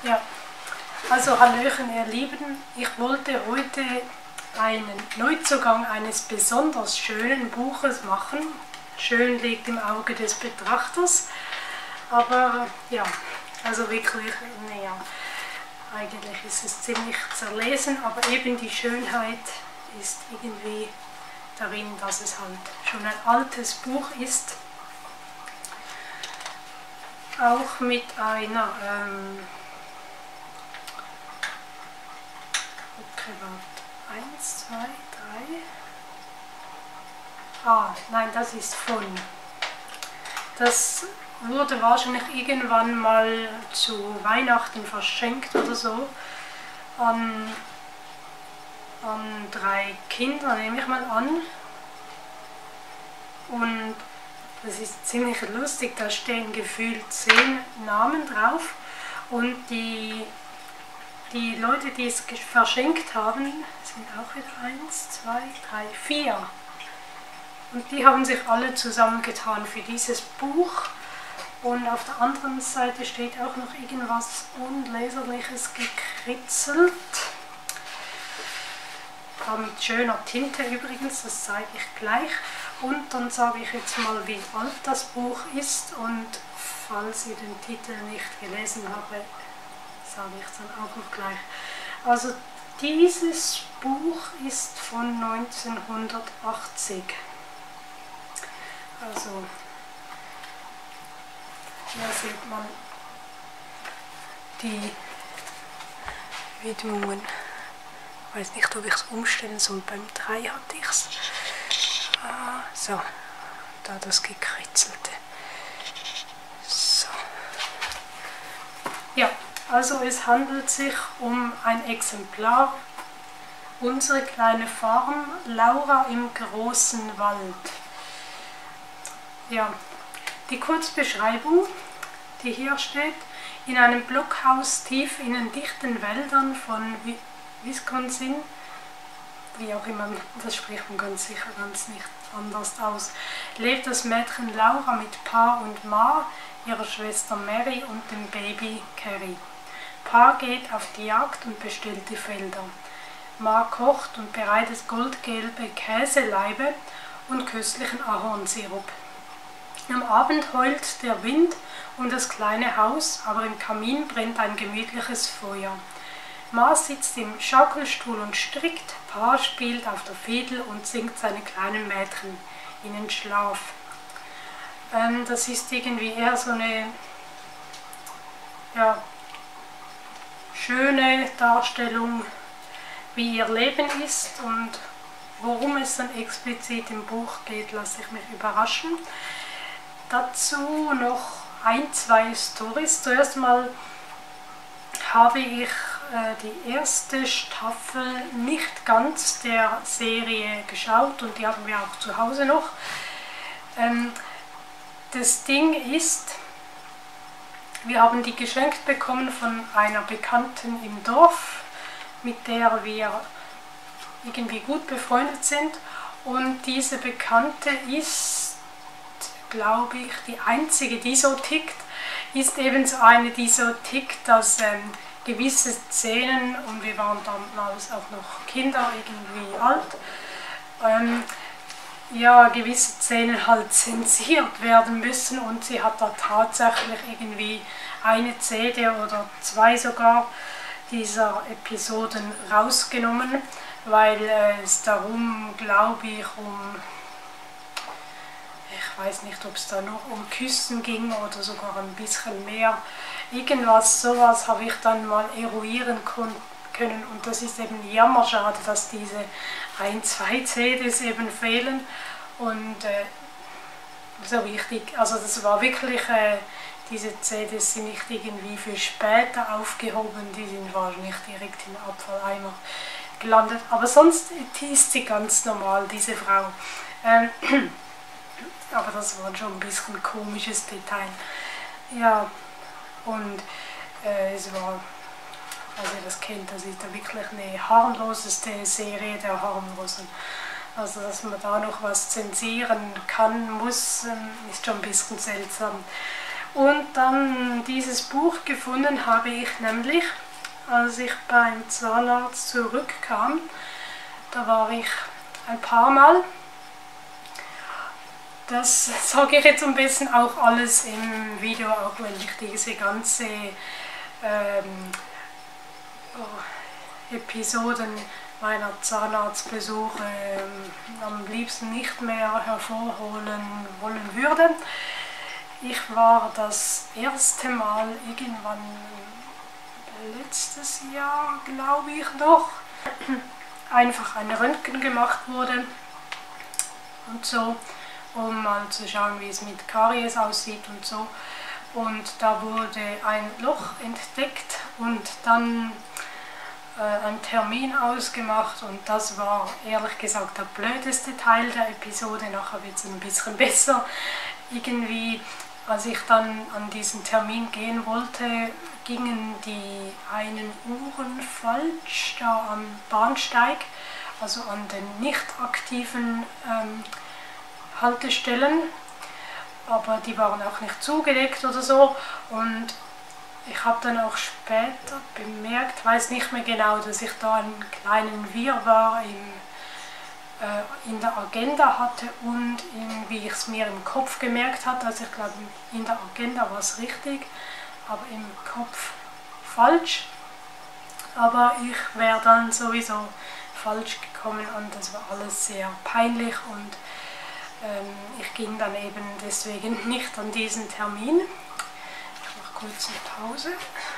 Ja, also Hallöchen ihr Lieben, ich wollte heute einen Neuzugang eines besonders schönen Buches machen. Schön liegt im Auge des Betrachters, aber ja, also wirklich, naja, eigentlich ist es ziemlich zerlesen, aber eben die Schönheit ist irgendwie darin, dass es halt schon ein altes Buch ist. Auch mit einer okay, warte, 1, 2, 3. Nein, das ist von. Das wurde wahrscheinlich irgendwann mal zu Weihnachten verschenkt oder so an 3 Kinder, nehme ich mal an. Und das ist ziemlich lustig, da stehen gefühlt 10 Namen drauf und die Leute, die es verschenkt haben, sind auch wieder 1, 2, 3, 4. Und die haben sich alle zusammengetan für dieses Buch. Und auf der anderen Seite steht auch noch irgendwas Unleserliches gekritzelt. Mit schöner Tinte übrigens, das zeige ich gleich. Und dann sage ich jetzt mal, wie alt das Buch ist. Und falls ihr den Titel nicht gelesen habt, sage ich es dann auch noch gleich. Also dieses Buch ist von 1980. Also hier sieht man die Widmungen. Ich weiß nicht, ob ich es umstellen soll. Beim 3 hatte ich es. So, da das gekritzelte. So. Ja, also es handelt sich um ein Exemplar. Unsere kleine Farm, Laura im großen Wald. Ja, die Kurzbeschreibung, die hier steht: In einem Blockhaus tief in den dichten Wäldern von Wisconsin, wie auch immer, das spricht man ganz sicher ganz nicht anders aus, lebt das Mädchen Laura mit Pa und Ma, ihrer Schwester Mary und dem Baby Carrie. Pa geht auf die Jagd und bestellt die Felder. Ma kocht und bereitet goldgelbe Käselaibe und köstlichen Ahornsirup. Am Abend heult der Wind um das kleine Haus, aber im Kamin brennt ein gemütliches Feuer. Ma sitzt im Schaukelstuhl und strickt, Pa spielt auf der Fiedel und singt seine kleinen Mädchen in den Schlaf. Das ist irgendwie eher so eine schöne Darstellung, wie ihr Leben ist, und worum es dann explizit im Buch geht, lasse ich mich überraschen. Dazu noch 1, 2 Storys. Zuerst mal habe ich die erste Staffel nicht ganz der Serie geschaut und die haben wir auch zu Hause noch. Das Ding ist, wir haben die geschenkt bekommen von einer Bekannten im Dorf, mit der wir irgendwie gut befreundet sind, und diese Bekannte ist, glaube ich, die einzige, die so tickt, ist ebenso eine, die so tickt, dass gewisse Szenen, und wir waren damals auch noch Kinder, irgendwie alt, gewisse Szenen halt zensiert werden müssen, und sie hat da tatsächlich irgendwie eine CD oder 2 sogar dieser Episoden rausgenommen, weil es darum, glaube ich, ich weiß nicht, ob es da noch um Küssen ging oder sogar ein bisschen mehr. Sowas habe ich dann mal eruieren können, und das ist eben jammerschade, dass diese 1, 2 CDs eben fehlen. Und so wichtig, also das war wirklich, diese CDs sind nicht irgendwie für später aufgehoben, die sind wahrscheinlich direkt in den Abfalleimer gelandet. Aber sonst ist sie ganz normal, diese Frau. Aber das war schon ein bisschen ein komisches Detail. Ja, und es war, also ihr das kennt, das ist da wirklich eine harmloseste Serie der harmlosen. Also dass man da noch was zensieren kann, muss, ist schon ein bisschen seltsam. Und dann dieses Buch gefunden habe ich nämlich, als ich beim Zahnarzt zurückkam. Da war ich ein paar Mal. Das sage ich jetzt ein bisschen auch alles im Video, auch wenn ich diese ganze Episoden meiner Zahnarztbesuche am liebsten nicht mehr hervorholen wollen würde. Ich war das erste Mal irgendwann letztes Jahr, glaube ich noch, einfach ein Röntgen gemacht wurde und so, um mal zu schauen, wie es mit Karies aussieht und so. Und da wurde ein Loch entdeckt und dann einen Termin ausgemacht, und das war ehrlich gesagt der blödeste Teil der Episode. Nachher wird es ein bisschen besser. Irgendwie, als ich dann an diesen Termin gehen wollte, gingen die einen Uhren falsch da am Bahnsteig, also an den nicht aktiven Haltestellen, aber die waren auch nicht zugedeckt oder so. Und ich habe dann auch später bemerkt, weiß nicht mehr genau, dass ich da einen kleinen Wirrwarr in der Agenda hatte und wie ich es mir im Kopf gemerkt hatte. Also ich glaube, in der Agenda war es richtig, aber im Kopf falsch. Aber ich wäre dann sowieso falsch gekommen und das war alles sehr peinlich, und ich ging dann eben deswegen nicht an diesen Termin. Ich mache kurz eine Pause.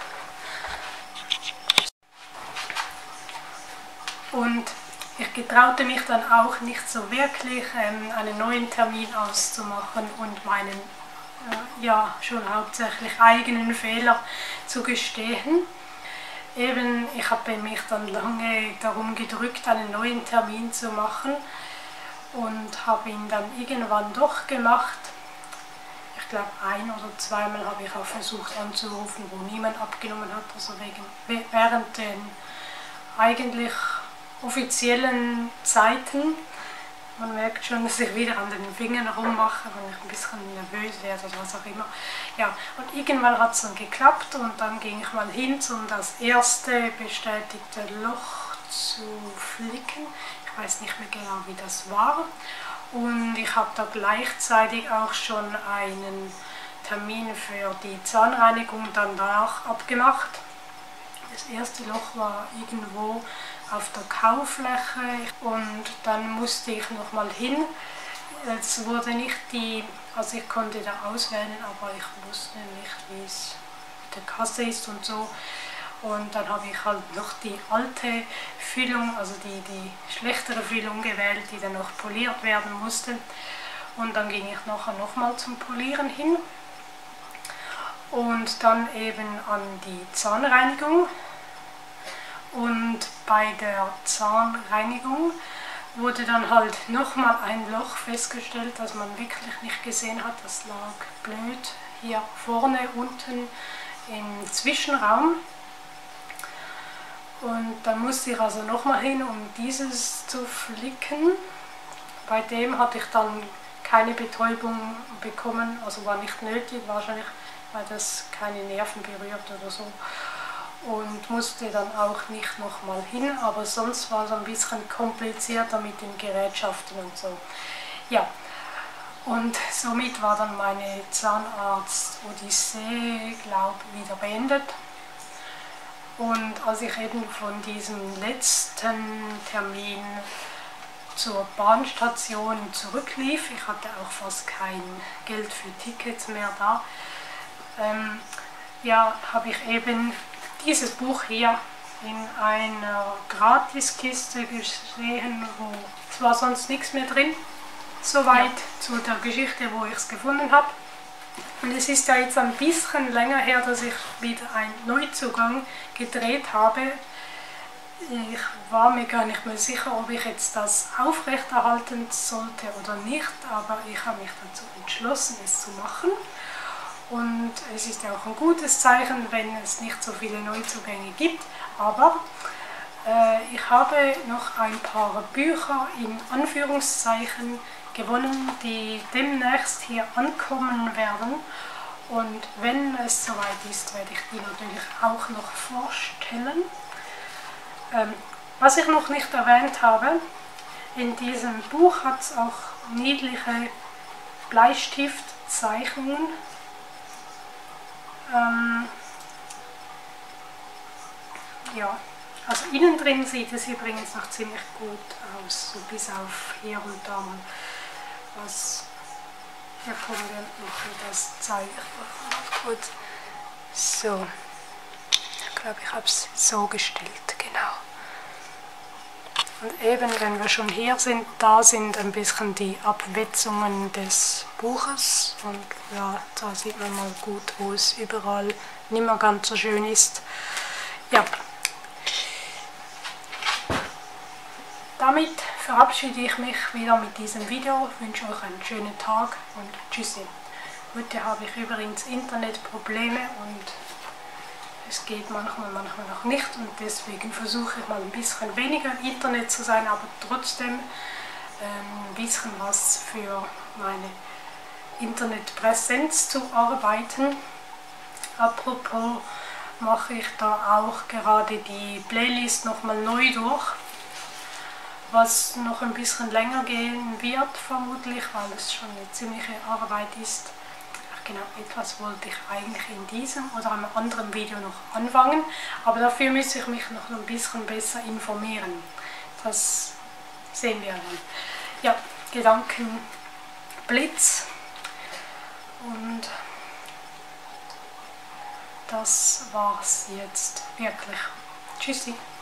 Und ich getraute mich dann auch nicht so wirklich, einen neuen Termin auszumachen und meinen ja schon hauptsächlich eigenen Fehler zu gestehen. Eben, ich habe mich dann lange darum gedrückt, einen neuen Termin zu machen, und habe ihn dann irgendwann doch gemacht. Ich glaube, ein- oder zweimal habe ich auch versucht anzurufen, wo niemand abgenommen hat, also während den eigentlich offiziellen Zeiten. Man merkt schon, dass ich wieder an den Fingern rummache, wenn ich ein bisschen nervös werde oder was auch immer. Ja, und irgendwann hat es dann geklappt, und dann ging ich mal hin, um das erste bestätigte Loch zu flicken. Ich weiß nicht mehr genau, wie das war. Und ich habe da gleichzeitig auch schon einen Termin für die Zahnreinigung dann danach abgemacht. Das erste Loch war irgendwo auf der Kaufläche, und dann musste ich nochmal hin. Es wurde nicht also ich konnte da auswählen, aber ich wusste nicht, wie es mit der Kasse ist und so. Und dann habe ich halt noch die alte Füllung, also die schlechtere Füllung gewählt, die dann noch poliert werden musste. Und dann ging ich nachher nochmal zum Polieren hin. Und dann eben an die Zahnreinigung. Und bei der Zahnreinigung wurde dann halt nochmal ein Loch festgestellt, das man wirklich nicht gesehen hat. Das lag blöd hier vorne unten im Zwischenraum. Und dann musste ich also nochmal hin, um dieses zu flicken. Bei dem hatte ich dann keine Betäubung bekommen, also war nicht nötig, wahrscheinlich, weil das keine Nerven berührt oder so. Und musste dann auch nicht nochmal hin, aber sonst war es ein bisschen komplizierter mit den Gerätschaften und so. Ja, und somit war dann meine Zahnarzt-Odyssee, glaube ich, wieder beendet. Und als ich eben von diesem letzten Termin zur Bahnstation zurücklief, ich hatte auch fast kein Geld für Tickets mehr da, ja, habe ich eben dieses Buch hier in einer Gratiskiste gesehen, wo es war sonst nichts mehr drin. Soweit zu der Geschichte, wo ich es gefunden habe. Und es ist ja jetzt ein bisschen länger her, dass ich wieder einen Neuzugang gedreht habe. Ich war mir gar nicht mehr sicher, ob ich jetzt das aufrechterhalten sollte oder nicht, aber ich habe mich dazu entschlossen, es zu machen. Und es ist ja auch ein gutes Zeichen, wenn es nicht so viele Neuzugänge gibt. Aber ich habe noch ein paar Bücher in Anführungszeichen gewonnen, die demnächst hier ankommen werden. Und wenn es soweit ist, werde ich die natürlich auch noch vorstellen. Was ich noch nicht erwähnt habe, in diesem Buch hat es auch niedliche Bleistiftzeichnungen. Ja, also innen drin sieht es übrigens noch ziemlich gut aus, so bis auf hier und da mal was. Hier kommen wir noch, das zeige ich mal kurz. So, ich glaube, ich habe es so gestellt, genau. Und eben, wenn wir schon hier sind, da sind ein bisschen die Abwetzungen des Buches. Und ja, da sieht man mal gut, wo es überall nicht mehr ganz so schön ist. Ja. Damit verabschiede ich mich wieder mit diesem Video, wünsche euch einen schönen Tag und tschüssi. Heute habe ich übrigens Internetprobleme und es geht manchmal noch nicht und deswegen versuche ich mal ein bisschen weniger im Internet zu sein, aber trotzdem ein bisschen was für meine Internetpräsenz zu arbeiten. Apropos mache ich da auch gerade die Playlist nochmal neu durch, was noch ein bisschen länger gehen wird vermutlich, weil es schon eine ziemliche Arbeit ist. Ach genau, etwas wollte ich eigentlich in diesem oder einem anderen Video noch anfangen, aber dafür müsste ich mich noch ein bisschen besser informieren. Das sehen wir dann. Ja, Gedankenblitz und das war's jetzt wirklich. Tschüssi.